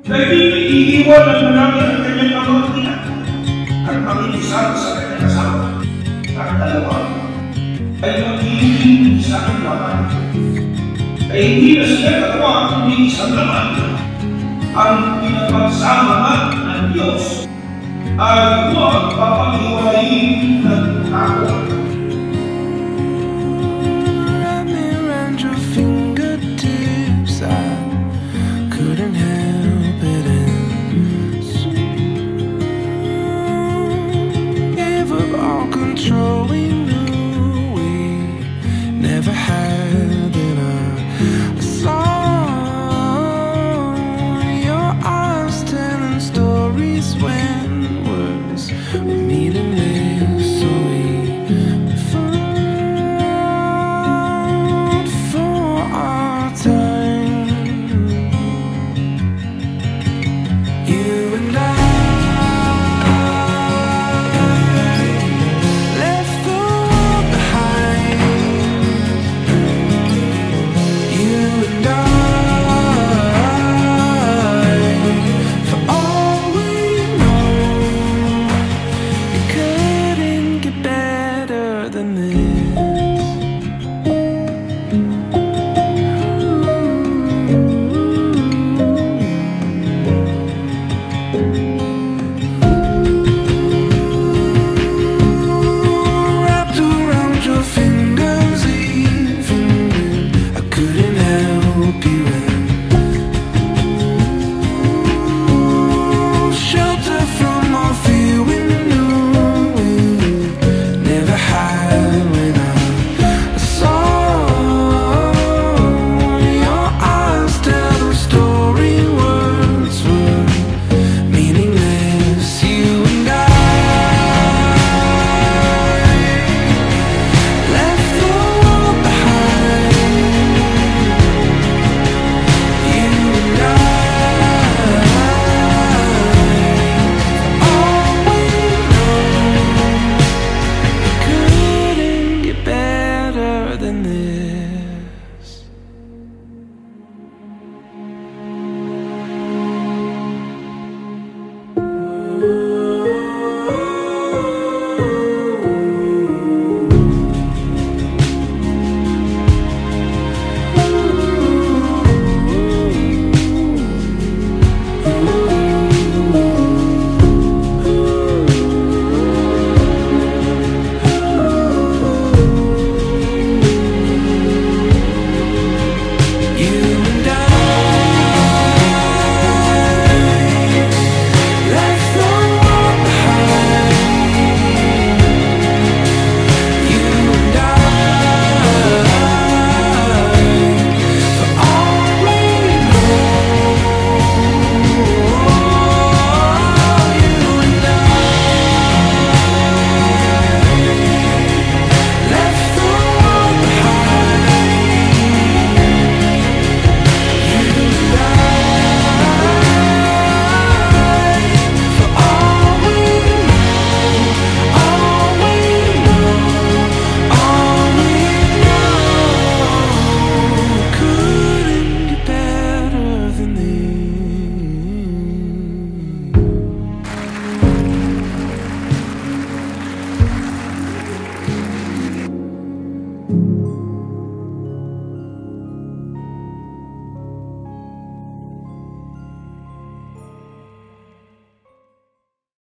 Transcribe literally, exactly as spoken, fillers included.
Dahil iiwanan mo namin ang kanyang pamangkin at makinisama sa kanyang asawa. At dalawa ay magiging isang laman. Ay hindi na sila dalawa kundi isang laman. Ang pinapagsama ng Diyos ay huwag papag-iwalayin ng tao. Control we knew we never had in a, a song. Your eyes telling stories when words were meaningless. So we fought for our time. You and I. Than this.